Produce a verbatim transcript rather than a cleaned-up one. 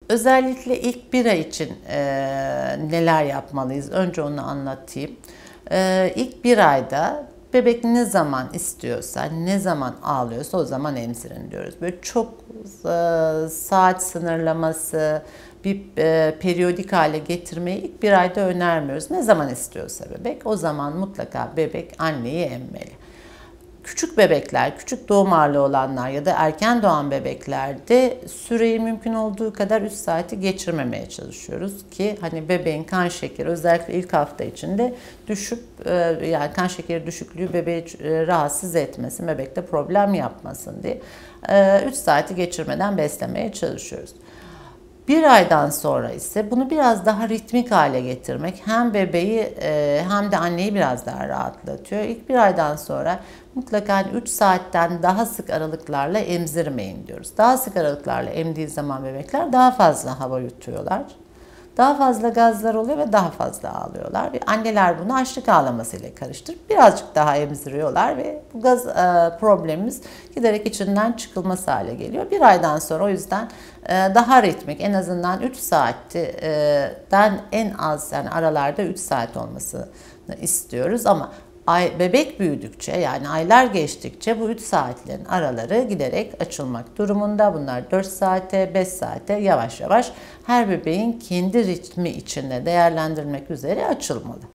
Özellikle ilk bir ay için e, neler yapmalıyız? Önce onu anlatayım. E, ilk bir ayda bebek ne zaman istiyorsa, ne zaman ağlıyorsa o zaman emzirin diyoruz. Böyle çok e, saat sınırlaması, bir e, periyodik hale getirmeyi ilk bir ayda önermiyoruz. Ne zaman istiyorsa bebek, o zaman mutlaka bebek anneyi emmeli. Küçük bebekler, küçük doğum ağırlığı olanlar ya da erken doğan bebeklerde süreyi mümkün olduğu kadar üç saati geçirmemeye çalışıyoruz ki hani bebeğin kan şekeri özellikle ilk hafta içinde düşüp yani kan şekeri düşüklüğü bebeği rahatsız etmesin, bebekte problem yapmasın diye üç saati geçirmeden beslemeye çalışıyoruz. Bir aydan sonra ise bunu biraz daha ritmik hale getirmek hem bebeği hem de anneyi biraz daha rahatlatıyor. İlk bir aydan sonra mutlaka üç saatten daha sık aralıklarla emzirmeyin diyoruz. Daha sık aralıklarla emdiği zaman bebekler daha fazla hava yutuyorlar. Daha fazla gazlar oluyor ve daha fazla ağlıyorlar. Ve anneler bunu açlık ağlamasıyla karıştırıp birazcık daha emziriyorlar ve bu gaz e, problemimiz giderek içinden çıkılması hale geliyor. Bir aydan sonra o yüzden e, daha ritmik, en azından üç saatten en az yani aralarda üç saat olmasını istiyoruz ama Ay, bebek büyüdükçe yani aylar geçtikçe bu üç saatlerin araları giderek açılmak durumunda. Bunlar dört saate, beş saate yavaş yavaş her bebeğin kendi ritmi içinde değerlendirmek üzere açılmalı.